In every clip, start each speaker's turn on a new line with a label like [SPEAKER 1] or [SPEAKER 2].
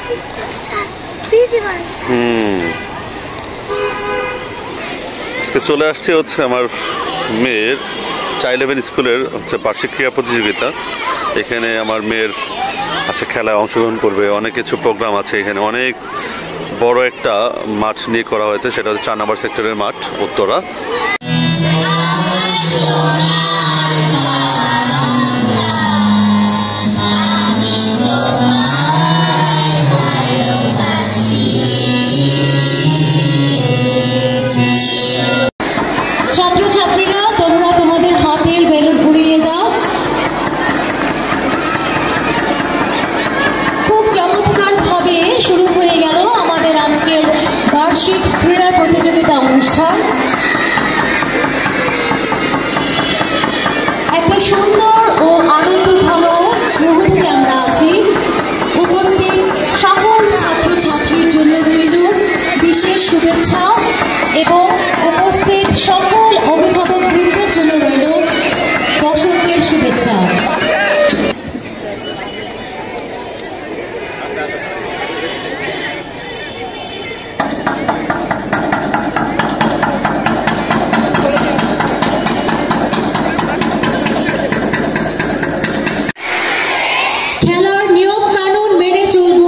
[SPEAKER 1] আজকে চলে আসছে হচ্ছে আমার মেয়ের চাইল্ড হেভেন স্কুলের হচ্ছে বার্ষিক ক্রীড়া প্রতিযোগিতা। এখানে আমার মেয়ের আচ্ছা খেলায় অংশগ্রহণ করবে, অনেক কিছু প্রোগ্রাম আছে এখানে। অনেক বড় একটা মাঠ নিয়ে করা হয়েছে, সেটা হচ্ছে 4 নম্বর সেক্টরের মাঠ, উত্তরা।
[SPEAKER 2] ছাত্রছাত্রীরা তোমরা তোমাদের হাতের বেলুন উড়িয়ে দাও। খুব চমৎকার ভাবে শুরু হয়ে গেল আমাদের আজকের বার্ষিক ক্রীড়া প্রতিযোগিতা অনুষ্ঠান। একটা সুন্দর ও আনন্দঘন মুহূর্তে আমরা আছি। উপস্থিত সকল ছাত্রছাত্রীর জন্য রইল বিশেষ শুভেচ্ছা এবং উপস্থিত সকল অভিভাবক বৃন্দের জন্য রইল বসন্তের শুভেচ্ছা। খেলার নিয়ম কানুন মেনে চলব।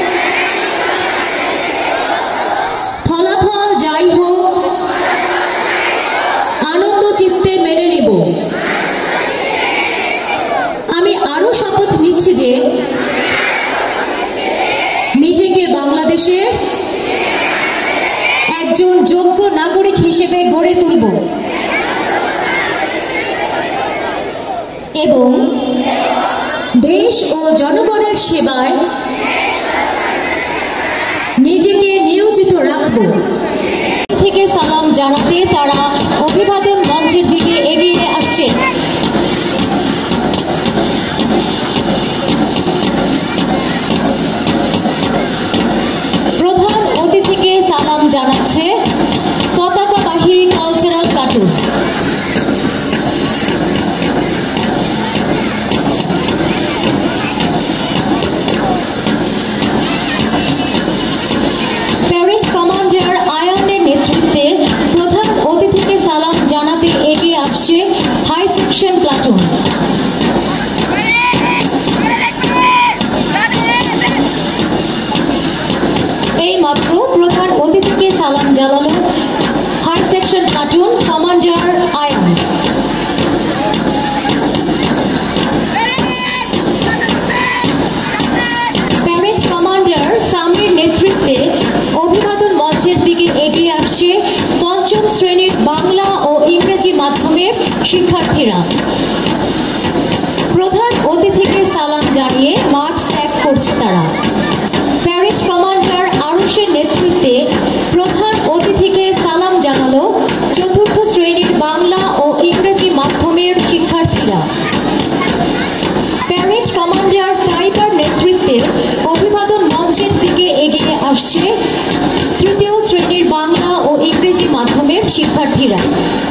[SPEAKER 2] ফলাফল যাই হোক আনন্দ চিত্তে মেনে নেব। আমি আরো শপথ নিচ্ছি যে নিজেকে বাংলাদেশের একজন যোগ্য নাগরিক হিসেবে গড়ে তুলব এবং দেশ ও জনগণের সেবায় নিজেকে নিয়োজিত রাখব। থেকে সালাম জানাতে তারা অভিবাদন মঞ্চের দিকে এগিয়ে আসছে। প্রধান অতিথিকে সালাম জানাচ্ছে পতাকাবাহী কালচারাল প্লাটুন। প্যারেড কমান্ডার আয়ানের নেতৃত্বে প্রধান অতিথিকে সালাম জানাতে এগিয়ে আসছে হাই সেকশন প্লাটুন। এই মাত্র প্রধান অতিথিকে সালাম জানালো high section platoon commander Ayan. Parade commander Samir নেতৃত্বে অভিবাদন মঞ্চের দিকে এগিয়ে আসছে 5ম শ্রেণীর বাংলা ও ইংরেজি মাধ্যমের শিক্ষার্থীরা। প্রধান অতিথিকে সালাম জানিয়ে মাঠ ত্যাগ করছে তারা। প্যারেড কমান্ডার আরুষের নেতৃত্বে প্রধান অতিথিকে সালাম জানালো 4র্থ শ্রেণীর বাংলা ও ইংরেজি মাধ্যমের শিক্ষার্থীরা। প্যারেড কমান্ডার টাইবার নেতৃত্বে অভিবাদন মঞ্চের দিকে এগিয়ে আসছে 3য় শ্রেণীর বাংলা ও ইংরেজি মাধ্যমের শিক্ষার্থীরা।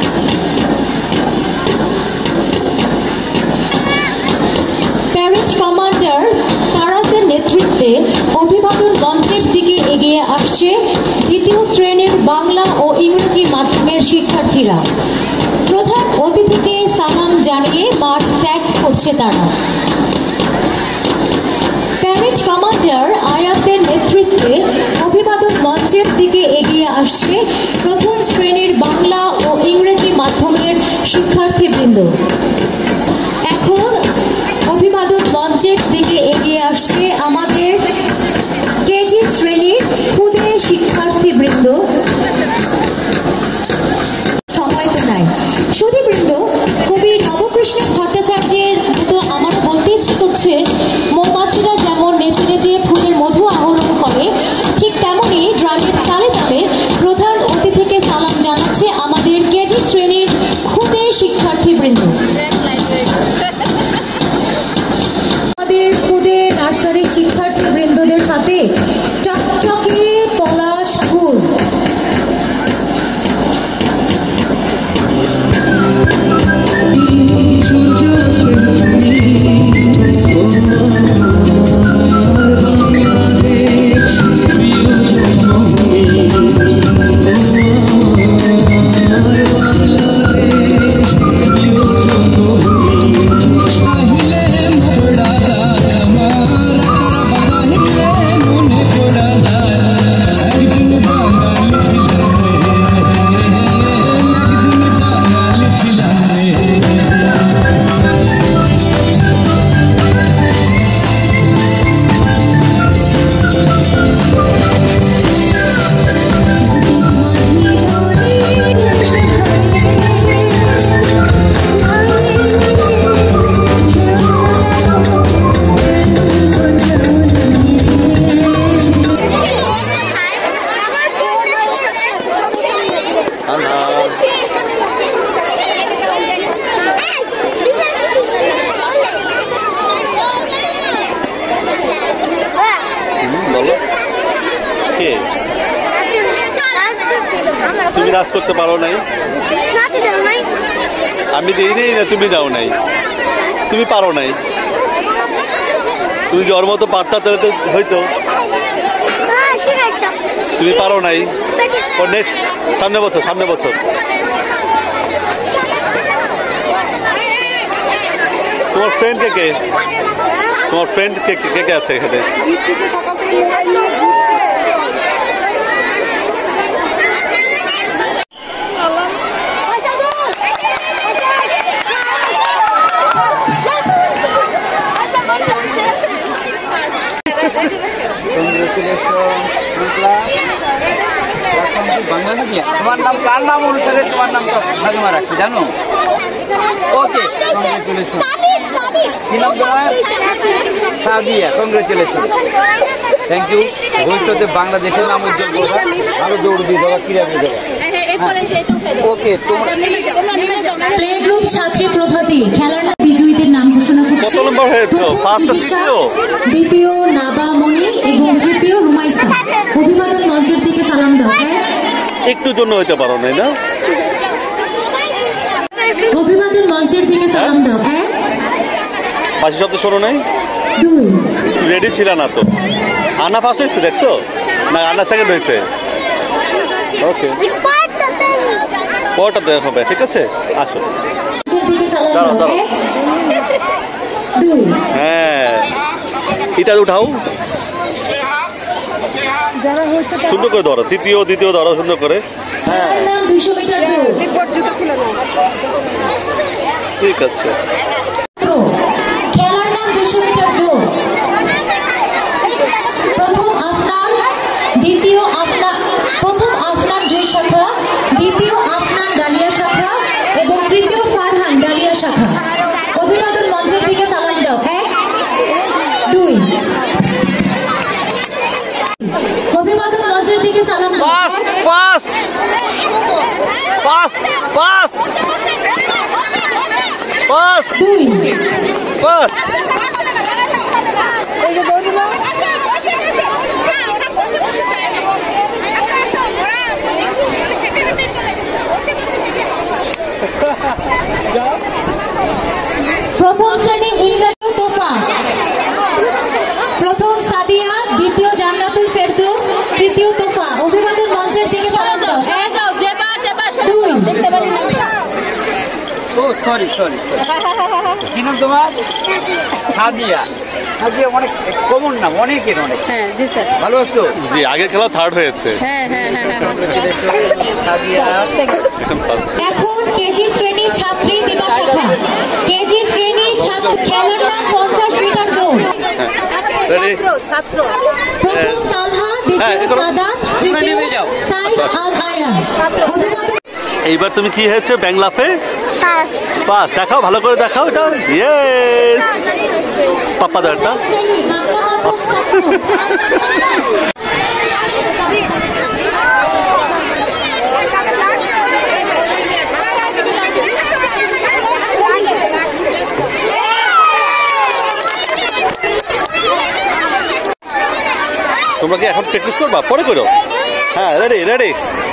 [SPEAKER 2] প্যারেড কমান্ডার তারাসের নেতৃত্বে অভিবাদন মঞ্চের দিকে এগিয়ে আসছে 2য় শ্রেণীর বাংলা ও ইংরেজি মাধ্যমের শিক্ষার্থীরা। প্রধান অতিথিকে সালাম জানিয়ে মাঠ ত্যাগ করছে তারা। প্যারেড কমান্ডার আয়াতের নেতৃত্বে অভিবাদন মঞ্চের দিকে এগিয়ে আসছে 1ম শ্রেণীর বাংলা ও ইংরেজি মাধ্যমের শিক্ষার্থীবৃন্দ। এখন অভিবাদন মঞ্চের দিকে এগিয়ে আসছে আমাদের কেজি শ্রেণীর ক্ষুদে শিক্ষার্থীবৃন্দ। সময় তো নাই। সুধীবৃন্দ, কবি নবকৃষ্ণ ভট্টাচার্যের মতো আমারও বলতে ইচ্ছে করছে, মৌমাছিরা যেমন নেচে নেচে ফুলের মধু আহরণ করে, ঠিক তেমনি ড্রামের তালে তালে প্রধান অতিথিকে সালাম জানাচ্ছে আমাদের কেজি শ্রেণীর ক্ষুদে শিক্ষার্থীবৃন্দ। আমাদের ক্ষুদে নার্সারি শিক্ষার্থীবৃন্দদের হাতে টকটকে পলাশ ফুল।
[SPEAKER 3] সূর্য
[SPEAKER 1] কাজ করতে পারো নাই? আমি দিই নেই না, তুমি দাও নাই, তুমি পারো নাই। তুমি যে ওর মতো পারতা তাহলে তো হইতো। তুমি পারো নাই। ও নেক্সট সামনে বছর, সামনে বছর। তোমার ফ্রেন্ড কে কে? তোমার ফ্রেন্ড কে কে কে আছে এখানে?
[SPEAKER 3] তোমার নাম কার নাম অনুসারে তোমার নামটা ভাগমা রাখছি জানো? Okay, congratulation. কি নাম তোমার? Sadia, congratulation, thank you. ভবিষ্যতে বাংলাদেশের নাম উজ্জ্বল করবা, আরো দৌড় দিয়ে দেওয়া, ক্রীড়া দিয়ে দেওয়া। ওকে,
[SPEAKER 2] প্লে গ্রুপ ছাত্রী প্রভাতী খেলার বিজয়ীদের নাম ঘোষণা করছে।
[SPEAKER 1] কত নম্বর হয়েছে? ফার্স্ট, দ্বিতীয়,
[SPEAKER 2] দ্বিতীয় নাবামণি এবং তৃতীয় রুমাইসা। অভিবাদন মঞ্চের দিকে সালাম দাও।
[SPEAKER 1] একটু জন্য হইতে পারো নাই না?
[SPEAKER 2] অভিবাদন মঞ্চের দিকে সালাম দাও।
[SPEAKER 1] পাশে শব্দ শোনো নাই?
[SPEAKER 2] 2
[SPEAKER 1] রেডি ছিল না তো। আন্না ফার্স্ট হয়েছে দেখছো না? আন্না সেকেন্ড হয়েছে। ওকে, পরটাতে হবে, ঠিক আছে, আসো। দাঁড়াও দাঁড়াও,
[SPEAKER 2] 2
[SPEAKER 1] হ্যাঁ এটা উঠাও, সুন্দর করে ধরো, তৃতীয় দ্বিতীয় ধরো সুন্দর করে। হ্যাঁ
[SPEAKER 2] 200 মিটার দৌড়।
[SPEAKER 1] ঠিক আছে।
[SPEAKER 2] খেলার নাম 200 মিটার দৌড়। প্রথম আফনান, দ্বিতীয় আফনান, প্রথম আফনান জয় শাখা, দ্বিতীয় আফনান ডালিয়া শাখা এবং তৃতীয় ফারহান ডালিয়া শাখা। অভিবাদন মঞ্চের দিকে সালাম দাও। 1 2 অভিবাদন মঞ্চের দিকে সালাম দাও।
[SPEAKER 1] Fast fast fast fast fast
[SPEAKER 2] 2
[SPEAKER 1] fast.
[SPEAKER 2] প্রথম শ্রেণী ইংরেজি তোফা, প্রথম সাদিয়া, দ্বিতীয় জান্নাতুল ফেরদৌস, তৃতীয় তোফা। অভিবাদন মঞ্চের দিকে সালাম দাও। 2
[SPEAKER 4] দেখতে পারি না আমি।
[SPEAKER 3] ও সরি সরি, কি নাম তোমার? সাদিয়া। সাদিয়া অনেক কমন নাম, অনেকের অনেক।
[SPEAKER 4] হ্যাঁ জি স্যার।
[SPEAKER 3] ভালো আছো?
[SPEAKER 1] জি, আগের খেলা থার্ড হয়েছে।
[SPEAKER 4] হ্যাঁ হ্যাঁ হ্যাঁ হ্যাঁ।
[SPEAKER 3] সাদিয়া।
[SPEAKER 1] এখন ফার্স্ট।
[SPEAKER 2] এখন কেজি শ্রেণী ছাত্রী দিবা শাখা। কেজি শ্রেণী ছাত্র খেলার নাম 50 মিটার দৌড়।
[SPEAKER 1] রেডি?
[SPEAKER 4] ছাত্র
[SPEAKER 2] প্রথম সালহা, দ্বিতীয়
[SPEAKER 1] এগুলো-
[SPEAKER 2] সাদাত, তৃতীয় সাইদ আল আয়ান।
[SPEAKER 1] এইবার তুমি কি হয়েছে ব্যাংলাফে? পাস। দেখাও, ভালো করে দেখাও এটা। ইয়েস, পাপ্পা দাও এটা। তোমরা কি এখন প্র্যাকটিস করবা? পরে করো। হ্যাঁ, রেডি রেডি।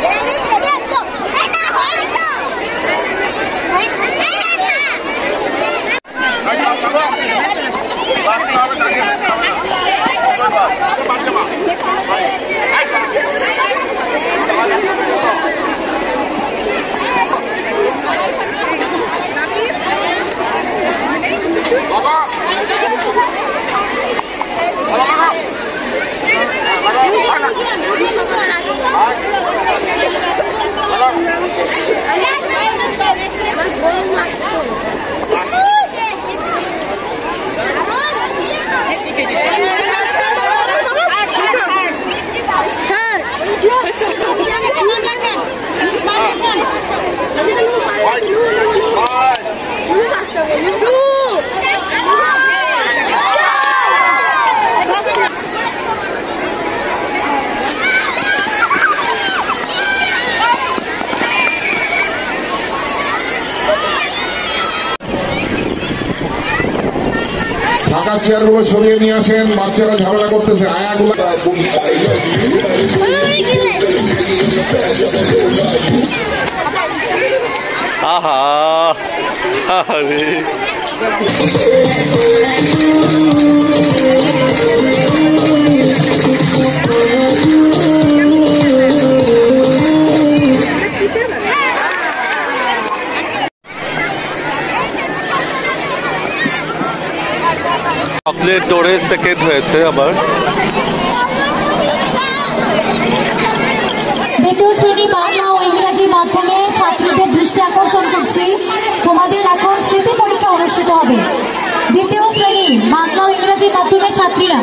[SPEAKER 5] ফাঁকা চেয়ারগুলো সরিয়ে নিয়ে আসেন, বাচ্চারা ঝামেলা করতেছে। আয়াগুলো
[SPEAKER 1] আহা আরে চকলেট দৌড়ে সেকেন্ড হয়েছে আবার।
[SPEAKER 2] দ্বিতীয় শ্রেণী বাংলা ও ইংরেজি মাধ্যমে ছাত্রীদের দৃষ্টি আকর্ষণ করছি, তোমাদের এখন স্মৃতি পরীক্ষা অনুষ্ঠিত হবে। দ্বিতীয় শ্রেণী বাংলা ও ইংরেজি মাধ্যমের ছাত্রীরা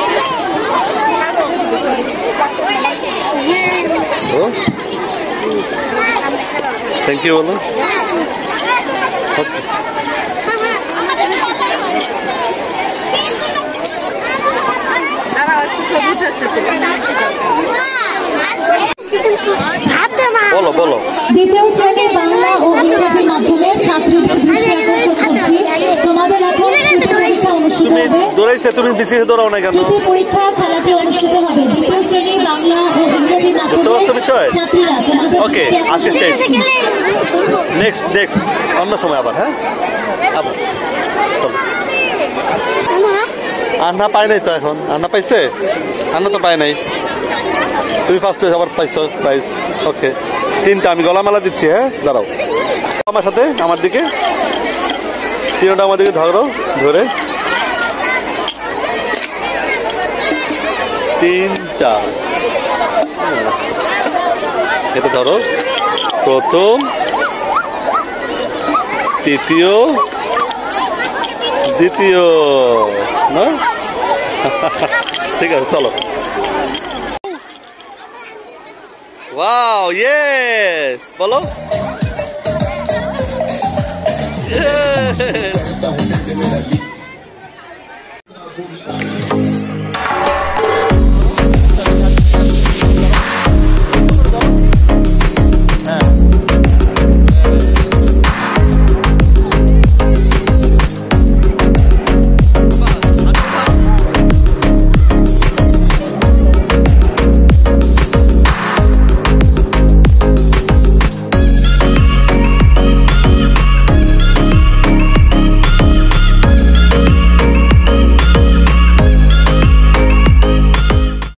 [SPEAKER 1] থ্যাংক ইউ বলো। বলো বলো।
[SPEAKER 2] দ্বিতীয় শ্রেণী বাংলা ও ইংরেজি মাধ্যমের ছাত্রীদের দৃষ্টি আকর্ষণ করছি, তোমাদের এখন স্মৃতি পরীক্ষা অনুষ্ঠিত
[SPEAKER 1] তুমি
[SPEAKER 2] হবে।
[SPEAKER 1] দৌড়াইছে, তুমি বিসিএস দৌড়াও না কেন?
[SPEAKER 2] স্মৃতি পরীক্ষা খেলাটি অনুষ্ঠিত হবে। দ্বিতীয় শ্রেণী বাংলা ও ইংরেজি মাধ্যমের ছাত্রীরা তোমাদের
[SPEAKER 1] ওকে,
[SPEAKER 2] দৃষ্টি
[SPEAKER 1] আজকে
[SPEAKER 2] আকর্ষণ
[SPEAKER 1] শেষ।
[SPEAKER 2] করছি।
[SPEAKER 1] নেক্সট অন্য সময় আবার। হ্যাঁ আবার চলো। আন্না পায় নাই তো এখন? আন্না পাইছে? আন্না তো পায় নাই। তুই ফার্স্ট আবার পাইছো প্রাইজ। ওকে, 3টা আমি গলামালা দিচ্ছি। হ্যাঁ দাঁড়াও আমার সাথে, আমার দিকে 3টা আমার দিকে ধরো, ধরে 3টা এটা ধরো। প্রথম, তৃতীয়, দ্বিতীয় না? ঠিক আছে চলো। ওয়াও ইয়েস বলো। ইয়েস